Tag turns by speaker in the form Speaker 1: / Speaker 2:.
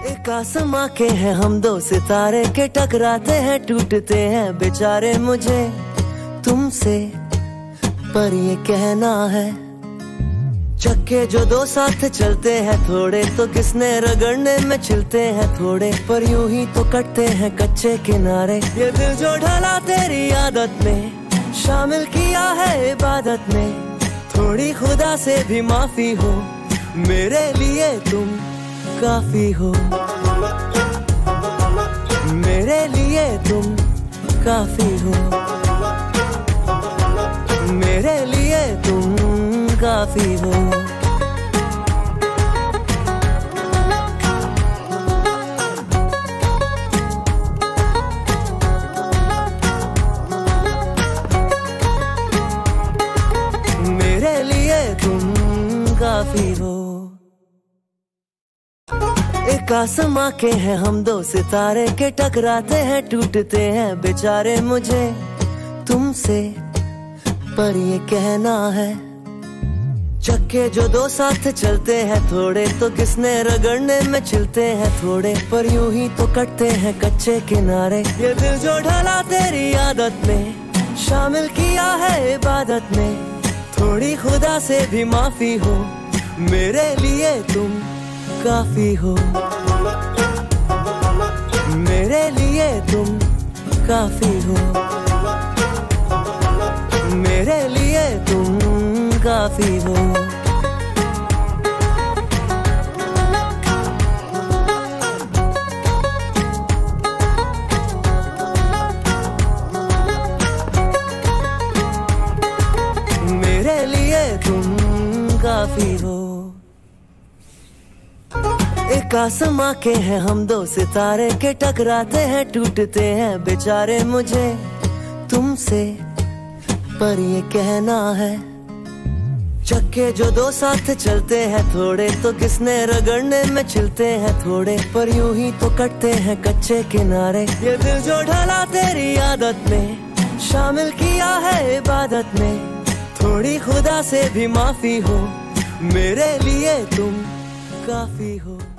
Speaker 1: एक आसमां के हैं हम दो सितारे के टकराते हैं टूटते हैं बेचारे मुझे तुमसे पर ये कहना है चक्के जो दो साथ चलते हैं थोड़े तो किसने रगड़ने में छिलते हैं थोड़े पर यूं ही तो कटते हैं कच्चे किनारे। ये दिल जो ढला तेरी आदत में शामिल किया है इबादत में थोड़ी खुदा से भी माफी हो मेरे लिए तुम काफी हो मेरे लिए तुम काफी हो मेरे लिए तुम काफी हो। मेरे लिए तुम काफी हो। एक आसमां के हैं हम दो सितारे के टकराते हैं टूटते हैं बेचारे मुझे तुमसे पर ये कहना है चक्के जो दो साथ चलते हैं थोड़े तो किसने रगड़ने में छिलते हैं थोड़े पर यूं ही तो कटते हैं कच्चे किनारे। ये दिल जो ढला तेरी आदत में शामिल किया है इबादत में थोड़ी खुदा से भी माफी हो मेरे लिए तुम काफी हो मेरे लिए तुम काफी हो मेरे लिए तुम काफी हो। मेरे लिए तुम काफी हो। एक आसमां के हैं हम दो सितारे के टकराते हैं टूटते हैं बेचारे मुझे तुमसे पर ये कहना है चक्के जो दो साथ चलते हैं थोड़े तो किसने रगड़ने में छिलते हैं थोड़े पर यूं ही तो कटते हैं कच्चे किनारे। ये दिल जो ढला तेरी आदत में शामिल किया है इबादत में थोड़ी खुदा से भी माफी हो मेरे लिए तुम काफी हो।